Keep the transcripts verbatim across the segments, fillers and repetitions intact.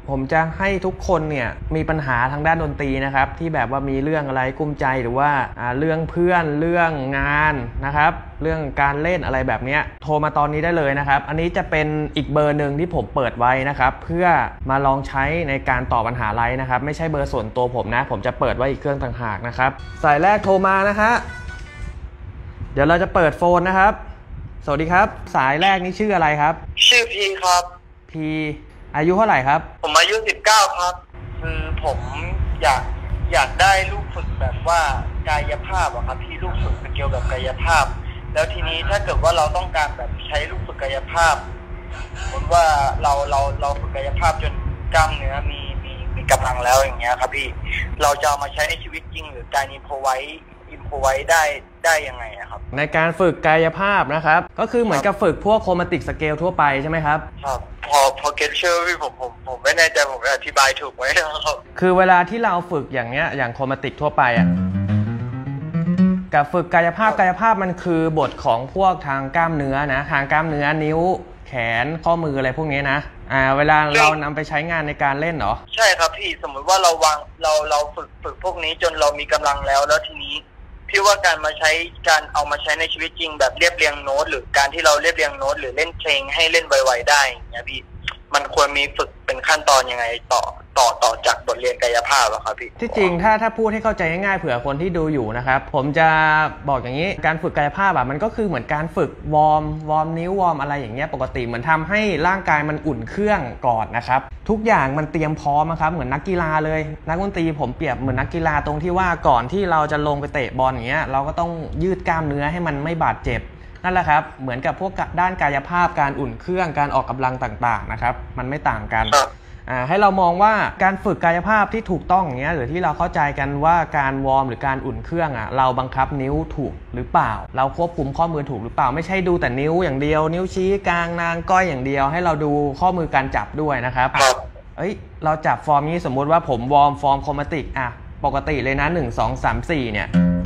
ผมจะให้ทุกคนเนี่ยมีปัญหาทางด้านดนตรีนะครับที่แบบว่ามีเรื่องอะไรกุ้มใจหรือว่าเรื่องเพื่อนเรื่องงานนะครับเรื่องการเล่นอะไรแบบนี้โทรมาตอนนี้ได้เลยนะครับอันนี้จะเป็นอีกเบอร์หนึ่งที่ผมเปิดไว้นะครับเพื่อมาลองใช้ในการตอบปัญหาไลน์นะครับไม่ใช่เบอร์ส่วนตัวผมนะผมจะเปิดไว้อีกเครื่องต่างหากนะครับสายแรกโทรมานะฮะเดี๋ยวเราจะเปิดโฟนนะครับสวัสดีครับสายแรกนี่ชื่ออะไรครับชื่อพีครับพีอายุเท่าไหร่ครับผมอายุสิบเก้าครับคือผมอยากอยากได้ลูกฝึกแบบว่ากายภาพอะครับพี่ลูกฝึกเกี่ยวกับกายภาพแล้วทีนี้ถ้าเกิดว่าเราต้องการแบบใช้ลูกฝึกกายภาพผมว่าเราเราเราฝึกกายภาพจนกล้ามเนื้อมีมีมีกำลังแล้วอย่างเงี้ยครับพี่เราจะเอามาใช้ในชีวิตจริงหรือการอินโฟไว้อินโฟไว้ได้ได้ยังไงครับในการฝึกกายภาพนะครับก็คือเหมือนกับฝึกพวกโครมาติกสเกลทั่วไปใช่ไหมครับครับพอพอเก็ตเชื่อพี่ผมผมผมไม่แน่ใจผมอธิบายถูกไหมครับคือเวลาที่เราฝึกอย่างเงี้ยอย่างโครมาติกทั่วไปอ่ะกับฝึกกายภาพกายภาพมันคือบทของพวกทางกล้ามเนื้อนะทางกล้ามเนื้อนิ้วแขนข้อมืออะไรพวกนี้นะอ่าเวลาเรานำไปใช้งานในการเล่นเหรอใช่ครับพี่สมมติว่าเราวางเราเราฝึกฝึกพวกนี้จนเรามีกำลังแล้วแล้วทีนี้พี่ว่าการมาใช้การเอามาใช้ในชีวิตจริงแบบเรียบเรียงโน้ตหรือการที่เราเรียบเรียงโน้ตหรือเล่นเพลงให้เล่นไวๆได้อย่างเงี้ยพี่มันควรมีฝึกเป็นขั้นตอนยังไงต่อต่อต่อจากบทเรียนกายภาพอะครับพี่ที่จริงถ้าถ้าพูดให้เข้าใจง่ายๆเผื่อคนที่ดูอยู่นะครับผมจะบอกอย่างนี้การฝึกกายภาพอะมันก็คือเหมือนการฝึกวอร์มวอร์มนิ้ววอร์มอะไรอย่างเงี้ยปกติเหมือนทำให้ร่างกายมันอุ่นเครื่องก่อนนะครับทุกอย่างมันเตรียมพร้อมครับเหมือนนักกีฬาเลยนักดนตรีผมเปรียบเหมือนนักกีฬาตรงที่ว่าก่อนที่เราจะลงไปเตะบอลอย่างเงี้ยเราก็ต้องยืดกล้ามเนื้อให้มันไม่บาดเจ็บนั่นแหละครับเหมือนกับพวกด้านกายภาพการอุ่นเครื่องการออกกำลังต่างๆนะครับมันไม่ต่างกันให้เรามองว่าการฝึกกายภาพที่ถูกต้องอย่างเงี้ยหรือที่เราเข้าใจกันว่าการวอร์มหรือการอุ่นเครื่องอ่ะเราบังคับนิ้วถูกหรือเปล่าเราควบคุมข้อมือถูกหรือเปล่าไม่ใช่ดูแต่นิ้วอย่างเดียวนิ้วชี้กลางนางก้อยอย่างเดียวให้เราดูข้อมือการจับด้วยนะครับเอ้ยเราจับฟอร์มนี้สมมุติว่าผมวอร์มฟอร์มโครมาติกอ่ะปกติเลยนะหนึ่ง สอง สาม สี่เนี่ย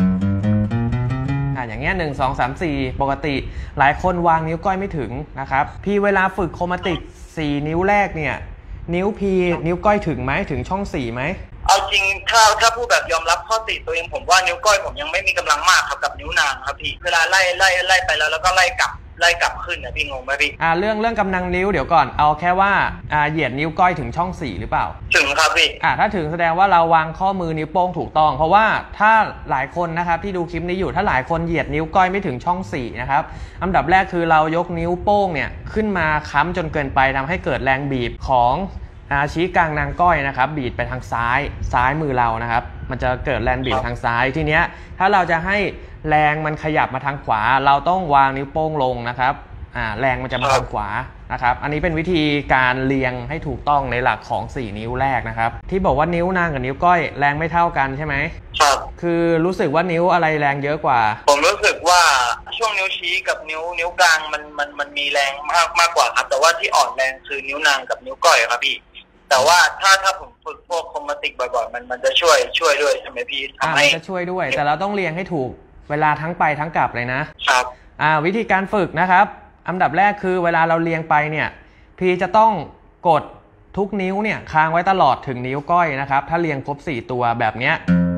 อย่างเงี้ยหนึ่ง สอง สาม สี่ปกติหลายคนวางนิ้วก้อยไม่ถึงนะครับพี่เวลาฝึกโครมาติกสี่นิ้วแรกเนี่ยนิ้วพีนิ้วก้อยถึงไหมถึงช่องสี่ไหมเอาจริงถ้าถ้าพูดแบบยอมรับข้อติตัวเองผมว่านิ้วก้อยผมยังไม่มีกำลังมากครับกับนิ้วนางครับพี่เวลาไล่ไล่ไล่ไปแล้วแล้วก็ไล่กลับไล่กลับขึ้นนะพี่งงไหมพี่อ่าเรื่องเรื่องกำลังนิ้วเดี๋ยวก่อนเอาแค่ว่าอ่าเหยียดนิ้วก้อยถึงช่องสี่หรือเปล่าถึงครับพี่อ่าถ้าถึงแสดงว่าเราวางข้อมือนิ้วโป้งถูกต้องเพราะว่าถ้าหลายคนนะครับที่ดูคลิปนี้อยู่ถ้าหลายคนเหยียดนิ้วก้อยไม่ถึงช่องสี่นะครับอันดับแรกคือเรายกนิ้วโป้งเนี่ยขึ้นมาค้ำจนเกินไปทำให้เกิดแรงบีบของชี้กลางนางก้อยนะครับบีบไปทางซ้ายซ้ายมือเรานะครับมันจะเกิดแรงบีบทางซ้ายทีเนี้ยถ้าเราจะให้แรงมันขยับมาทางขวาเราต้องวางนิ้วโป้งลงนะครับอ่าแรงมันจะมาทางขวานะครับอันนี้เป็นวิธีการเรียงให้ถูกต้องในหลักของสี่นิ้วแรกนะครับที่บอกว่านิ้วนางกับนิ้วก้อยแรงไม่เท่ากันใช่ไหมครับคือรู้สึกว่านิ้วอะไรแรงเยอะกว่าผมรู้สึกว่าช่วงนิ้วชี้กับนิ้วนิ้วกลางมันมันมันมีแรงมากมากกว่าครับแต่ว่าที่อ่อนแรงคือนิ้วนางกับนิ้วก้อยครับพี่แต่ว่าถ้าถ้าผมฝึกพวกโครมาติกบ่อยๆมันมันจะช่วยช่วยด้วยใช่ไหมพี่ทำให้จะช่วยด้วยแต่เราต้องเรียงให้ถูกเวลาทั้งไปทั้งกลับเลยนะครับอ่าวิธีการฝึกนะครับอันดับแรกคือเวลาเราเรียงไปเนี่ยพี่จะต้องกดทุกนิ้วเนี่ยค้างไว้ตลอดถึงนิ้วก้อยนะครับถ้าเรียงครบสี่ตัวแบบเนี้ย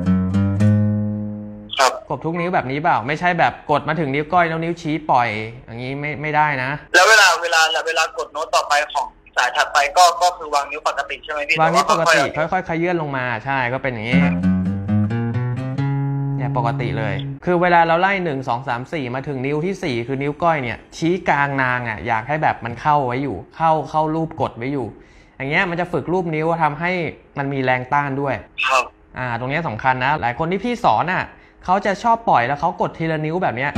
ครับกดทุกนิ้วแบบนี้เปล่าไม่ใช่แบบกดมาถึงนิ้วก้อยแล้วนิ้วชี้ปล่อยอย่างนี้ไม่ไม่ได้นะแล้วเวลาเวลาเวลากดโน้ตต่อไปของสายถัดไปก็ก็คือวางนิ้วปกติใช่ไหมพี่วางนิ้วปกติค่อยๆขยื่นลงมาใช่ก็เป็นอย่างนี้เนี่ยปกติเลยคือเวลาเราไล่หนึ่ง สอง สาม สี่มาถึงนิ้วที่สี่คือนิ้วก้อยเนี่ยชี้กลางนางอ่ะอยากให้แบบมันเข้าไว้อยู่เข้าเข้ารูปกดไว้อยู่อย่างเงี้ยมันจะฝึกรูปนิ้วทำให้มันมีแรงต้านด้วยครับอ่าตรงนี้สำคัญนะหลายคนที่พี่สอนอ่ะเขาจะชอบปล่อยแล้วเขากดทีละนิ้วแบบเนี้ย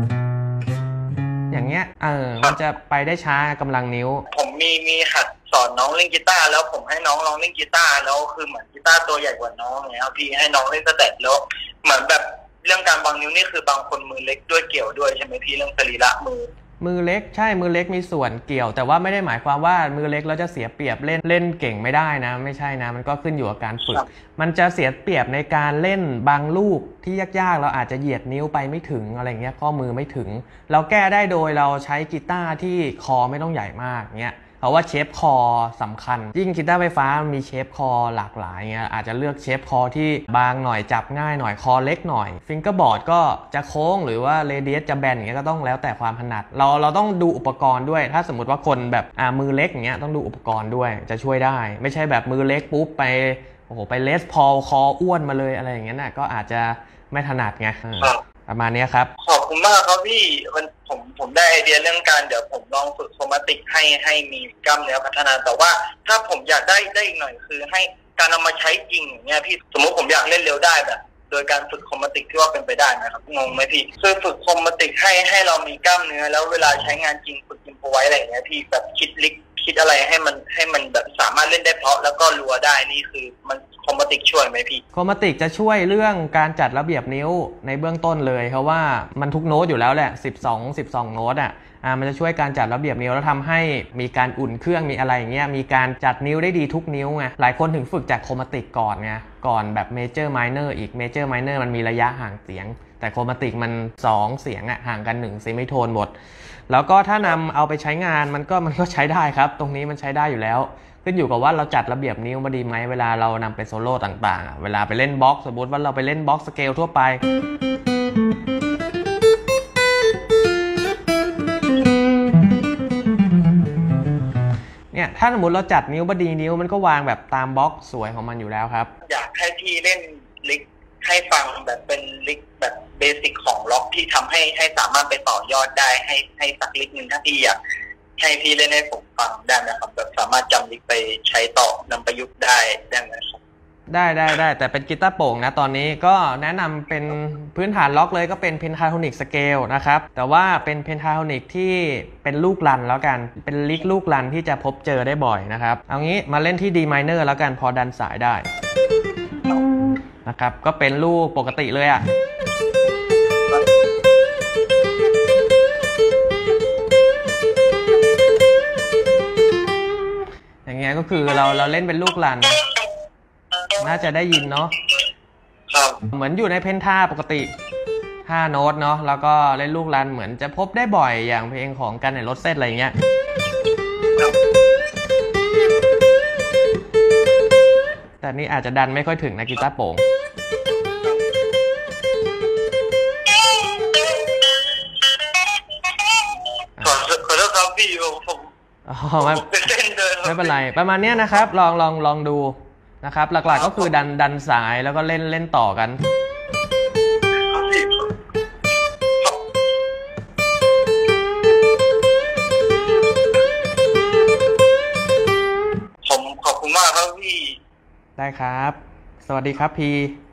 อย่างเงี้ยเออมันจะไปได้ช้ากำลังนิ้วผมมีมีหัดสอนน้องเล่นกีตาร์แล้วผมให้น้องลองเล่นกีตาร์แล้วคือเหมือนกีตาร์ตัวใหญ่กว่าน้องเนี่ยครับพี่ให้น้องเล่นสเต็ปแล้วเหมือนแบบเรื่องการบางนิ้วนี่คือบางคนมือเล็กด้วยเกี่ยวด้วยใช่ไหมพี่เรื่องสรีระมือมือเล็กใช่มือเล็กมีส่วนเกี่ยวแต่ว่าไม่ได้หมายความว่ามือเล็กแล้วจะเสียเปรียบเล่นเล่นเก่งไม่ได้นะไม่ใช่นะมันก็ขึ้นอยู่กับการฝึกมันจะเสียเปรียบในการเล่นบางลูกที่ยากๆเราอาจจะเหยียดนิ้วไปไม่ถึงอะไรเงี้ยข้อมือไม่ถึงเราแก้ได้โดยเราใช้กีตาร์ที่คอไม่ต้องใหญ่มากเงี้ยเพราะว่าเชฟคอสำคัญยิ่งกีตาร์ไฟฟ้ามีเชฟคอหลากหลายเงี้ยอาจจะเลือกเชฟคอที่บางหน่อยจับง่ายหน่อยคอเล็กหน่อยฟิงเกอร์บอร์ดก็จะโค้งหรือว่าเรเดียสจะแบนอย่างเงี้ยก็ต้องแล้วแต่ความถนัดเราเราต้องดูอุปกรณ์ด้วยถ้าสมมติว่าคนแบบอ่ามือเล็กอย่างเงี้ยต้องดูอุปกรณ์ด้วยจะช่วยได้ไม่ใช่แบบมือเล็กปุ๊บไปโอ้โหไปเลสพอลคออ้วนมาเลยอะไรอย่างเงี้ยน่ะก็อาจจะไม่ถนัดไงประมาณนี้ครับขอบคุณมากครับพี่มันผมผมได้ไอเดียเรื่องการเดี๋ยวผมลองฝึกโครมาติกให้ให้มีกล้ามเนื้อพัฒนาแต่ว่าถ้าผมอยากได้ได้อีกหน่อยคือให้การเอามาใช้จริงอย่างเงี้ยพี่สมมติผมอยากเล่นเร็วได้แบบโดยการฝึกโครมาติกที่ว่าเป็นไปได้นะครับงงไหมพี่คือฝึกโครมาติกให้ให้เรามีกล้ามเนื้อแล้วเวลาใช้งานจริงฝึกอินโฟไว้อะไรอย่างเงี้ยพี่แบบคิดลิกคิดอะไรให้มันให้มันแบบสามารถเล่นได้เพราะแล้วก็รัวได้นี่คือมันโครมาติกช่วยไหมพี่โครมาติกจะช่วยเรื่องการจัดระเบียบนิ้วในเบื้องต้นเลยเพราะว่ามันทุกโน้ตอยู่แล้วแหละสิบสอง สิบสองโน้ตอ่ะอ่ามันจะช่วยการจัดระเบียบนิ้วแล้วทำให้มีการอุ่นเครื่องมีอะไรอย่างเงี้ยมีการจัดนิ้วได้ดีทุกนิ้วไงหลายคนถึงฝึกจากโครมาติกก่อนไงก่อนแบบเมเจอร์ไมเนอร์อีกเมเจอร์ไมเนอร์มันมีระยะห่างเสียงแต่โครมาติกมันสองเสียงอ่ะห่างกันหนึ่งเซมิโทนหมดแล้วก็ถ้านำเอาไปใช้งานมันก็มันก็ใช้ได้ครับตรงนี้มันใช้ได้อยู่แล้วขึ้นอยู่กับว่าเราจัดระเบียบนิ้วมาดีไหมเวลาเรานำไปโซโล่ต่างๆเวลาไปเล่นบ็อกซ์สมมติว่าเราไปเล่นบ็อกซ์สเกลทั่วไปเนี่ยถ้าสมมติเราจัดนิ้วบดีนิ้วมันก็วางแบบตามบล็อกสวยของมันอยู่แล้วครับอยากให้พี่เล่นลิกให้ฟังแบบเป็นลิกแบบเบสิกของล็อกที่ทำให้ให้สามารถไปต่อยอดได้ให้ให้สักลิกนึงถ้าพี่อยากให้พี่เล่นให้ผมฟังได้ไหมครับแบบสามารถจำลิกไปใช้ต่อนำประยุกต์ได้ได้ไหมครับได้ได้ได้แต่เป็นกีตาร์โปร่งนะตอนนี้ก็แนะนำเป็นพื้นฐานล็อกเลยก็เป็นเพนทาโทนิกสเกลนะครับแต่ว่าเป็นเพนทาโทนิกที่เป็นลูกรันแล้วกันเป็นลิกลูกรันที่จะพบเจอได้บ่อยนะครับเอางี้มาเล่นที่ D minor แล้วกันพอดันสายได้นะครับก็เป็นลูกปกติเลยอ่ะอย่างเงี้ยก็คือเราเราเล่นเป็นลูกรันน่าจะได้ยินเนาะเหมือนอยู่ในเพนทาปกติห้าโน้ตเนาะแล้วก็เล่นลูกรันเหมือนจะพบได้บ่อยอย่างเพลงของกันในรถเซตอะไรเงี้ยแต่นี่อาจจะดันไม่ค่อยถึงนะกีตาร์โปร่งขอขอโทษครับพี่ผมไม่ไม่เป็นไรประมาณนี้นะครับลองลองลองดูนะครับหลักๆก็คือดันดันสายแล้วก็เล่นเล่นต่อกันผมขอบคุณมากครับพี่ได้ครับสวัสดีครับพี